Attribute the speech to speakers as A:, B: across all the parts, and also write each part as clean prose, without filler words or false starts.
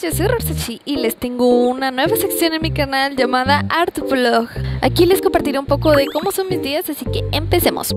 A: yo soy Rorsachi y les tengo una nueva sección en mi canal llamada Art Vlog. Aquí les compartiré un poco de cómo son mis días, así que empecemos.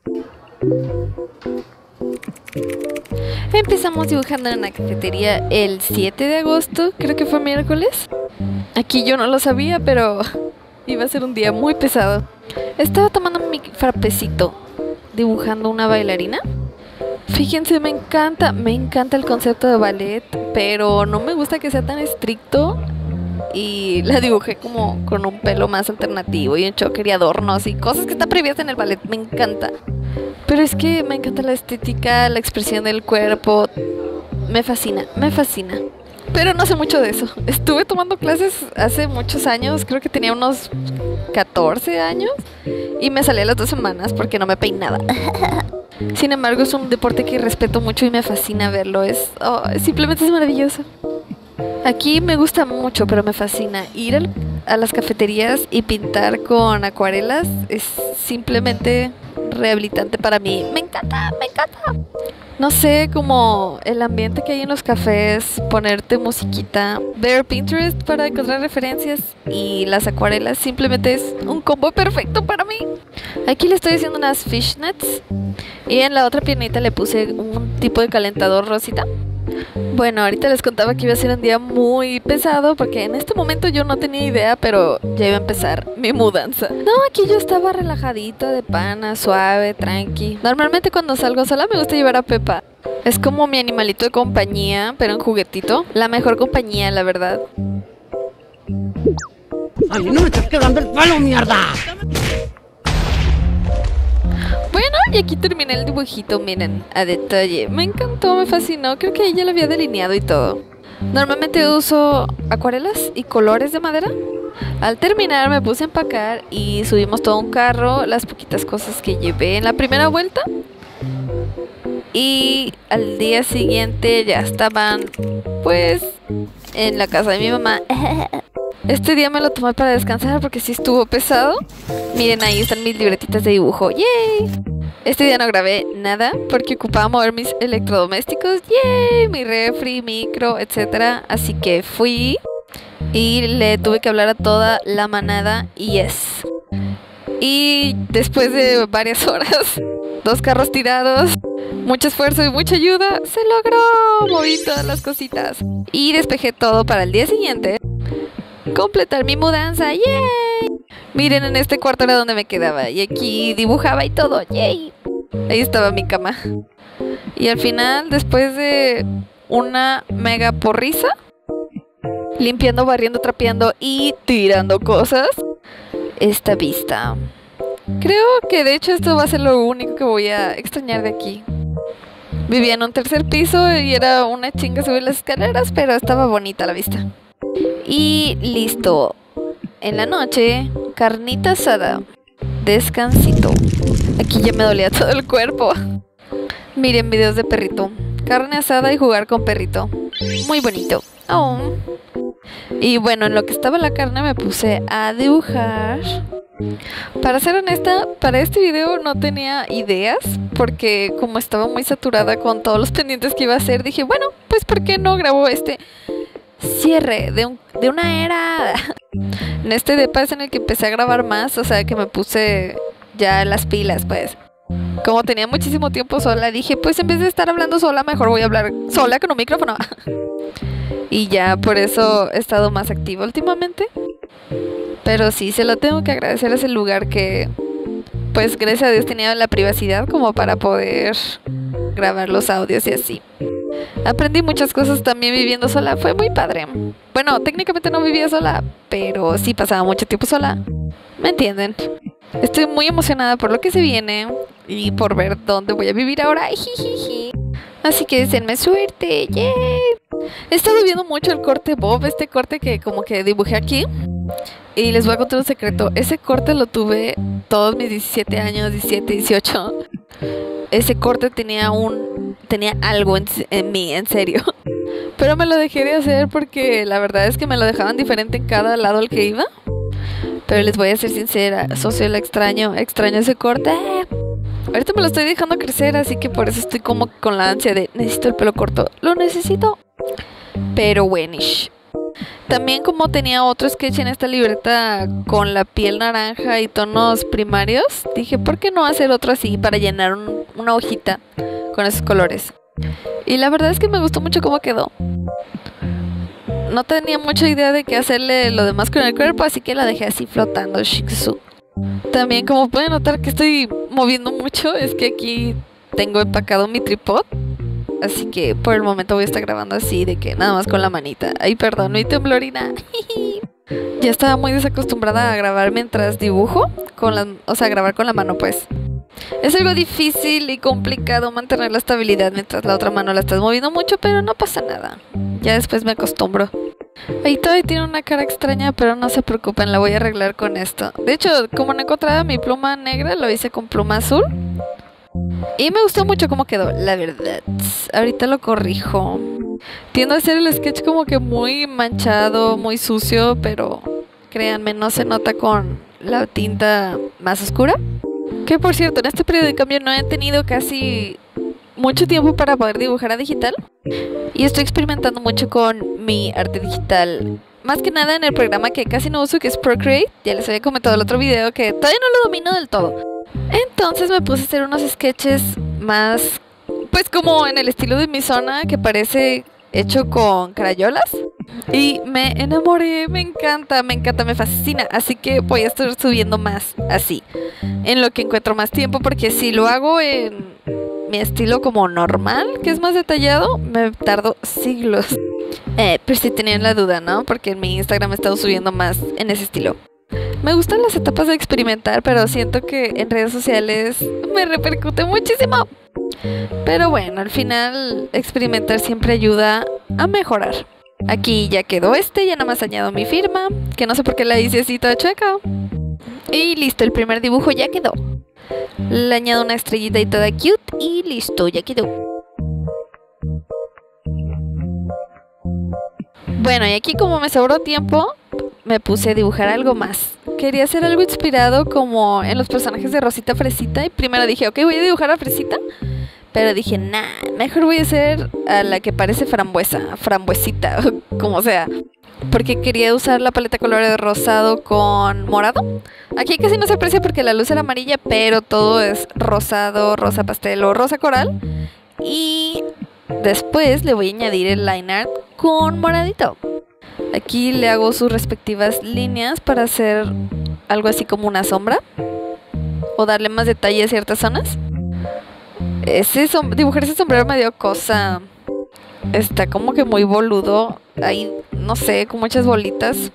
A: Empezamos dibujando en una cafetería el 7 de agosto, creo que fue miércoles. Aquí yo no lo sabía, pero iba a ser un día muy pesado. Estaba tomando mi frapecito, dibujando una bailarina. Fíjense, me encanta el concepto de ballet, pero no me gusta que sea tan estricto. Y la dibujé como con un pelo más alternativo y un choker y adornos y cosas que están prohibidas en el ballet. Me encanta. Pero es que me encanta la estética, la expresión del cuerpo. Me fascina, me fascina. Pero no sé mucho de eso. Estuve tomando clases hace muchos años, creo que tenía unos 14 años. Y me salí a las 2 semanas porque no me peinaba. Sin embargo, es un deporte que respeto mucho y me fascina verlo. Simplemente es maravilloso. Aquí me gusta mucho, pero me fascina. Ir a las cafeterías y pintar con acuarelas es simplemente rehabilitante para mí. Me encanta, me encanta. No sé, como el ambiente que hay en los cafés, ponerte musiquita, ver Pinterest para encontrar referencias y las acuarelas simplemente es un combo perfecto para mí. Aquí le estoy haciendo unas fishnets y en la otra piernita le puse un tipo de calentador rosita. Bueno, ahorita les contaba que iba a ser un día muy pesado porque en este momento yo no tenía idea, pero ya iba a empezar mi mudanza. No, aquí yo estaba relajadita, de pana, suave, tranqui. Normalmente cuando salgo sola me gusta llevar a Pepa. Es como mi animalito de compañía, pero en juguetito. La mejor compañía, la verdad.
B: ¡A mí no me estás quedando el palo, mierda!
A: Bueno, y aquí terminé el dibujito, miren, a detalle. Me encantó, me fascinó, creo que ella lo había delineado y todo. Normalmente uso acuarelas y colores de madera. Al terminar me puse a empacar y subimos todo un carro, las poquitas cosas que llevé en la primera vuelta. Y al día siguiente ya estaban, pues, en la casa de mi mamá. Este día me lo tomé para descansar porque sí estuvo pesado. Miren, ahí están mis libretitas de dibujo. ¡Yay! Este día no grabé nada porque ocupaba mover mis electrodomésticos. ¡Yay! Mi refri, micro, etcétera. Así que fui y le tuve que hablar a toda la manada. Yes. Y después de varias horas, 2 carros tirados, mucho esfuerzo y mucha ayuda, se logró. Moví todas las cositas y despejé todo para el día siguiente completar mi mudanza. ¡Yay! Miren, en este cuarto era donde me quedaba y aquí dibujaba y todo. ¡Yay! Ahí estaba mi cama. Y al final, después de una mega porriza, limpiando, barriendo, trapeando y tirando cosas, esta vista. Creo que de hecho esto va a ser lo único que voy a extrañar de aquí. Vivía en un 3er piso y era una chinga subir las escaleras, pero estaba bonita la vista. Y listo. En la noche, carnita asada, descansito. Aquí ya me dolía todo el cuerpo. Miren videos de perrito, carne asada y jugar con perrito. Muy bonito. Oh. Y bueno, en lo que estaba la carne me puse a dibujar. Para ser honesta, para este video no tenía ideas porque como estaba muy saturada con todos los pendientes que iba a hacer, dije, bueno, pues ¿por qué no grabo este cierre de una era? En este depa es en el que empecé a grabar más, o sea que me puse ya las pilas, pues. Como tenía muchísimo tiempo sola, dije, pues en vez de estar hablando sola, mejor voy a hablar sola con un micrófono. Y ya por eso he estado más activa últimamente. Pero sí, se lo tengo que agradecer a ese lugar que, pues gracias a Dios tenía la privacidad como para poder grabar los audios y así. Aprendí muchas cosas también viviendo sola, fue muy padre. Bueno, técnicamente no vivía sola, pero sí pasaba mucho tiempo sola. ¿Me entienden? Estoy muy emocionada por lo que se viene y por ver dónde voy a vivir ahora. Así que deseenme suerte. ¡Yay! He estado viendo mucho el corte Bob, este corte que como que dibujé aquí. Y les voy a contar un secreto. Ese corte lo tuve todos mis 17 años, 17, 18. Ese corte tenía algo en mí, en serio. Pero me lo dejé de hacer porque la verdad es que me lo dejaban diferente en cada lado al que iba. Pero les voy a ser sincera, socio, lo extraño ese corte. Ahorita me lo estoy dejando crecer, así que por eso estoy como con la ansia de necesito el pelo corto. Lo necesito. pero buenish. También como tenía otro sketch en esta libreta con la piel naranja y tonos primarios, dije, ¿por qué no hacer otro así para llenar una hojita con esos colores? Y la verdad es que me gustó mucho cómo quedó. No tenía mucha idea de qué hacerle lo demás con el cuerpo, así que la dejé así flotando, Shih Tzu. También, como pueden notar que estoy moviendo mucho, es que aquí tengo empacado mi tripod. Así que por el momento voy a estar grabando así, de que nada más con la manita. Ay, perdón, mi temblorina. Ya estaba muy desacostumbrada a grabar mientras dibujo, o sea, grabar con la mano, pues. Es algo difícil y complicado mantener la estabilidad mientras la otra mano la estás moviendo mucho, pero no pasa nada. Ya después me acostumbro. Ahí todavía tiene una cara extraña, pero no se preocupen, la voy a arreglar con esto. De hecho, como no encontraba mi pluma negra, lo hice con pluma azul. Y me gustó mucho cómo quedó, la verdad. Ahorita lo corrijo. Tiendo a hacer el sketch como que muy manchado, muy sucio, pero créanme, no se nota con la tinta más oscura. Que por cierto, en este periodo de cambio no he tenido casi mucho tiempo para poder dibujar a digital. Y estoy experimentando mucho con mi arte digital. Más que nada en el programa que casi no uso, que es Procreate. Ya les había comentado en el otro video que todavía no lo domino del todo. Entonces me puse a hacer unos sketches más, pues como en el estilo de mi zona, que parece hecho con crayolas. Y me enamoré, me encanta, me fascina. Así que voy a estar subiendo más así, en lo que encuentro más tiempo, porque si lo hago en mi estilo como normal, que es más detallado, me tardo siglos. Pero si tenían la duda, ¿no? Porque en mi Instagram he estado subiendo más en ese estilo. Me gustan las etapas de experimentar, pero siento que en redes sociales me repercute muchísimo. Pero bueno, al final experimentar siempre ayuda a mejorar. Aquí ya quedó ya nada más añado mi firma, que no sé por qué la hice así toda chueca. Y listo, el primer dibujo ya quedó. Le añado una estrellita y toda cute y listo, ya quedó. Bueno, y aquí como me sobró tiempo, me puse a dibujar algo más. Quería hacer algo inspirado como en los personajes de Rosita Fresita. Y primero dije, ok, voy a dibujar a Fresita. Pero dije, nah, mejor voy a hacer a la que parece frambuesita, como sea. Porque quería usar la paleta color de rosado con morado. Aquí casi no se aprecia porque la luz era amarilla, pero todo es rosado, rosa pastel o rosa coral. Y después le voy a añadir el line art con moradito. Aquí le hago sus respectivas líneas para hacer algo así como una sombra o darle más detalle a ciertas zonas. Dibujar ese sombrero me dio cosa. Está como que muy boludo. Ahí, no sé, con muchas bolitas.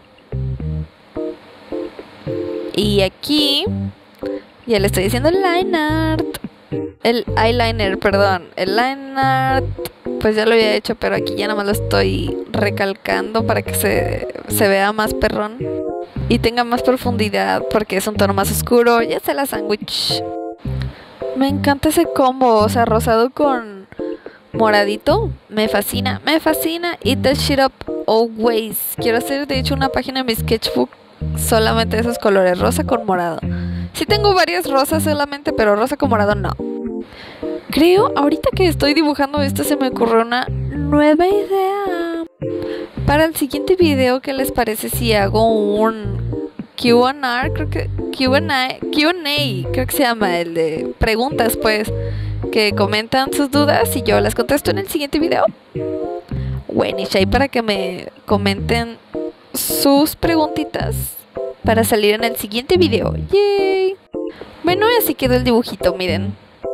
A: Y aquí ya le estoy diciendo el line art. El eyeliner, perdón. El line art, pues ya lo había hecho, pero aquí ya nada más lo estoy recalcando para que se vea más perrón y tenga más profundidad, porque es un tono más oscuro. Ya sé, la sándwich. Me encanta ese combo, o sea, rosado con moradito. Me fascina, me fascina. Eat that shit up always. Quiero hacer, de hecho, una página en mi sketchbook solamente de esos colores, rosa con morado. Sí tengo varias rosas solamente, pero rosa con morado no. Creo, ahorita que estoy dibujando esto, se me ocurrió una nueva idea. Para el siguiente video, ¿qué les parece si hago un Q&A? Creo que Q&A, creo que se llama, el de preguntas, pues, que comentan sus dudas y yo las contesto en el siguiente video. Bueno, y ahí para que me comenten sus preguntitas para salir en el siguiente video. ¡Yay! Bueno, así quedó el dibujito, miren.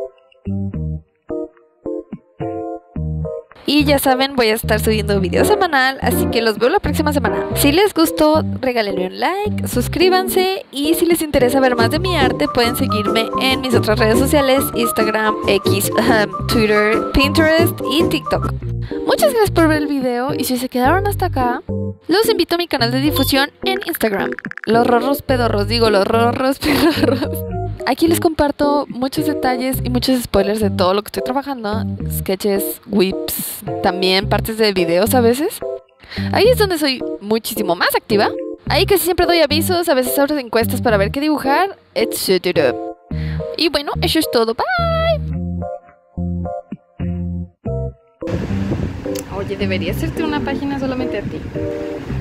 A: Y ya saben, voy a estar subiendo video semanal, así que los veo la próxima semana. Si les gustó, regálenme un like, suscríbanse y si les interesa ver más de mi arte, pueden seguirme en mis otras redes sociales, Instagram, X, Twitter, Pinterest y TikTok. Muchas gracias por ver el video y si se quedaron hasta acá, los invito a mi canal de difusión en Instagram. Los rorros pedorros, los rorros pedorros. Aquí les comparto muchos detalles y muchos spoilers de todo lo que estoy trabajando. Sketches, whips, también partes de videos a veces. Ahí es donde soy muchísimo más activa. Ahí casi siempre doy avisos, a veces abro encuestas para ver qué dibujar, etc. Y bueno, eso es todo. Bye. Oye, debería hacerte una página solamente a ti.